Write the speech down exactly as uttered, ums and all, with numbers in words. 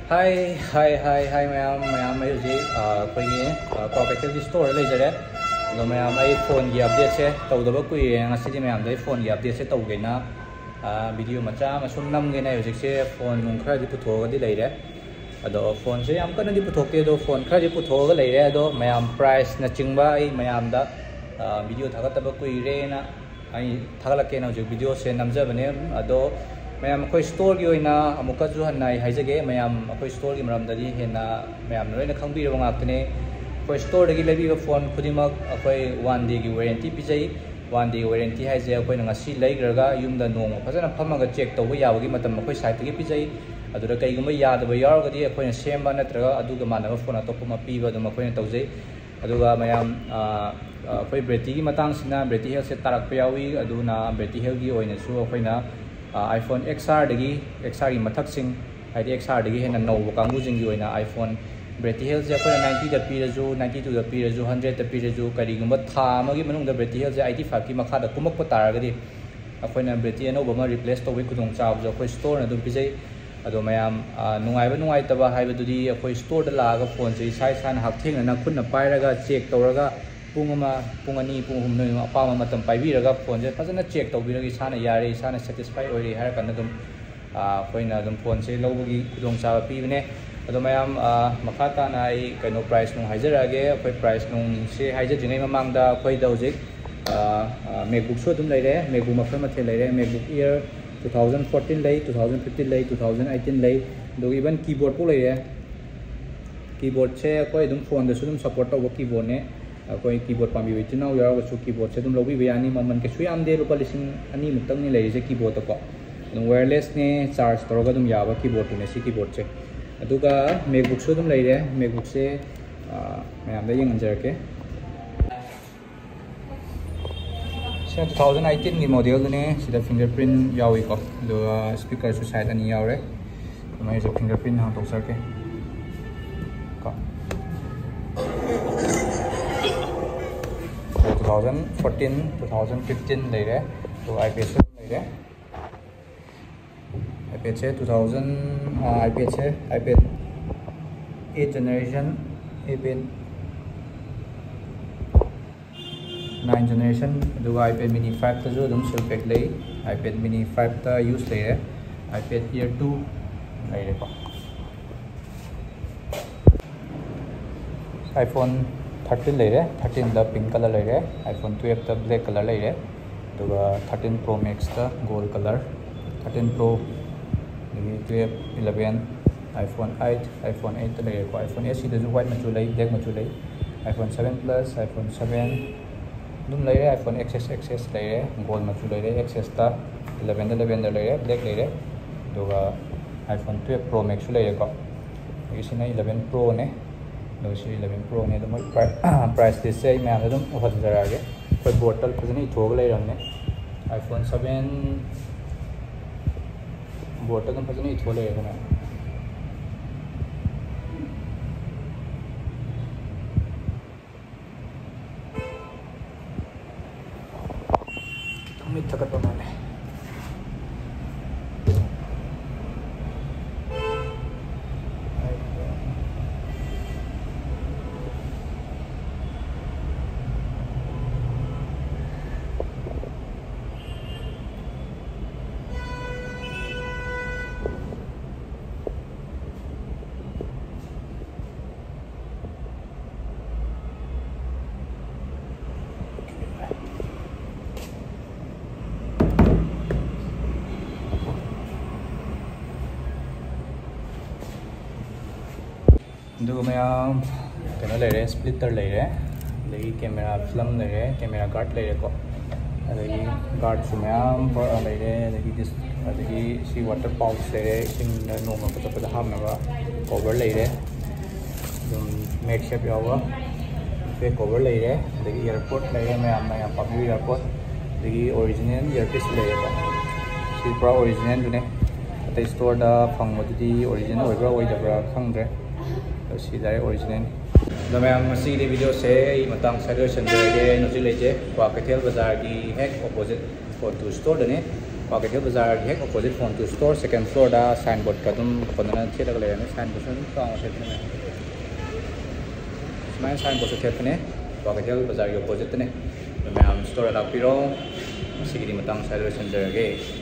Hi, hi, hi, hi, ma'am, ma'am. I usually uh, koi Kwakeithel store le jare. No, ma'am. I phone gi update se. Tau da ba koi ang asidi ma'am. Dai phone gi update se tau gay na video macha masum nam gay na usually se phone nung kaya di putho ga di le re. Ado phone se am kana di putho ke do phone kaya di putho ga le re. Ado ma'am price na chingba ay ma'am da video thagat ba koi re na ay thagala ke na usually video se namja bane. Ado ma'am अखोई store की ओइना अमुका जु हन्नाय हाइजगे ma'am अखोई store की मरमददी हेना ma'am लोइना खंगबिरो गाक्तने अखोई store दगी लेबिबा phone खुदिमक अखोई one day की वारंटी पिजै वन डे वारंटी हाइजे अखोइना ngasi लैग्रगा युमदा नोंग फजना फमगा चेक तौबा याबगी मतम अखोई साइट की पिजै अदुरा कईगुम यादबा यारगदी अखोइना सेमबा नत्रगा अदुगा मानबा फोन अतोपमा पीबा दम अखोइना तौजै अदुगा मैम अखोई ब्रेटी की मतंगसिना ब्रेटी हेल्थ से तारकपा यावी अदुना ब्रेटी हेल्थ की ओइनासु अखोइना iPhone X R dagi X R की मथक्सिंग हाइदि X R दगी हेना नौबा कांगुजिंगी ओइना iPhone ब्रेटी हेल्थ से अखोइना ninety दा पीरजु ninety-two दा पीरजु one hundred दा पीरजु करिगुम था अमगी मनुंगदा ब्रेटी हेल्थ से eighty-five की मखादा कुमकपा तारगदी अखोइना ब्रेटी अनौबा मा रिप्लेस तौबे खुदोंग चाबजो अखोइ स्टोर न दुम पिजै अदो मयाम नुंगाइबा नुंगाइतबा हाइबदुदी अखोइ स्टोर दा लागा फोन से इसा इसाना हाकथेंगना खुदना पाइरगा चेक तौरगा पुंग अमा पुंग अनि पुंग हुम नोइ अपामा मतम पाइबिरगा फोन से फजना चेक तौबिरगा इसाना यारे इसाना सेटिस्फाई ओइरे हार कन दम अखोइना दम फोन से लौबगी खुदोंग चाबा पीबने अदो मयाम मखा ताना आई कनो प्राइस नु हाइजरागे अखोइ प्राइस नु से हाइजजिङै ममांगदा अखोइ दा हुजिक MacBook सो दम लैरे MacBook मखै मथे लैरे MacBook Air twenty fourteen लै twenty fifteen लै twenty eighteen लै दो इवन कीबोर्ड पो लैरे कीबोर्ड से अखोइ दम फोन दसु दम सपोर्ट तौबो कीबोर्ड ने अखोई कीबोर्ड पामी बिचिना यारगसु कीबोर्ड से दम लौबि बेयानी ममन के सुयाम दे रुपा लिसिंग अनि मुक्तंग नि लैजे कीबोर्ड तो को वायरलेस ने चार्ज तौरगा दम याबा कीबोर्ड ने सी कीबोर्ड से अदुगा MacBook सो दम लैरे MacBook से मयाम दा यंगजरके से twenty eighteen की मॉडल ने सिदा फिंगरप्रिंट यावी को दो स्पीकर सु साइड अनि यावरे मै जो फिंगरप्रिंट हां तौसरके को twenty fourteen twenty fifteen लैरे तो iPad से लैरे iPad से two thousand iPad से iPad eight generation iPad nine generation दुगा iPad mini five ता जो दम सिलपेक लै iPad mini five ता यूज लैरे iPad Air two लैरे को iPhone thirteen लैरे thirteen दा पिंक कलर लैरे iPhone twelve दा ब्लैक कलर लैरे दुगा thirteen Pro Max दा गोल्ड कलर thirteen Pro दगी twelve eleven iPhone eight iPhone eight दा लैरे को iPhone eight सिदा जो व्हाइट मचु लै ब्लैक मचु लै iPhone seven Plus iPhone seven दुम लैरे iPhone X S X S लैरे गोल्ड मचु लैरे X S दा eleven दा eleven दा लैरे ब्लैक लैरे दुगा iPhone twelve Pro Max लैरे को इसिना eleven Pro ने दो eleven Pro ने दम प्राइस लिस्ट से मैं आदम उहजरागे कोई बोतल फजनी थोग ले रंगने iPhone seven बोतल दम फजनी थोग ले रंगने तुम इतना कर तो मैंने दुगा मैम कनो लेरे स्प्लिटर लेरे लगी कैमरा फिल्म लेरे कैमरा गार्ड लेरे को अदगी गार्ड सु मैम पर लेरे अदगी दिस अदगी सी वाटर पाउच लेरे सिंग नोंग को तो हामनबा कवर लेरे दुम मेक शेप यावा फे कवर लेरे अदगी एयरपोर्ट लेरे मैम मैम पब्लिक एयरपोर्ट अदगी ओरिजिनल ईयरपीस लेरे को सी पूरा ओरिजिनल दुने अते स्टोर दा फंगबदुदी ओरिजिनल ओइब्रा ओइदब्रा खंगद्रे सी डायरेक्ट ओरिजिनल द मैम सी वीडियो से मतंग सजेशन दे नोजि लेजे क्वाकेथेल बाजार की हेक ऑपोजिट फोनटू स्टोर दने Kwakeithel bazar hek opposite Phonetoo store second floor da signboard ka dum konana theta ka le ne signboard sun ka ma theta ne mai signboard su theta ne Kwakeithel bazar yo opposite ne me am store da piro sigiri matang service center ge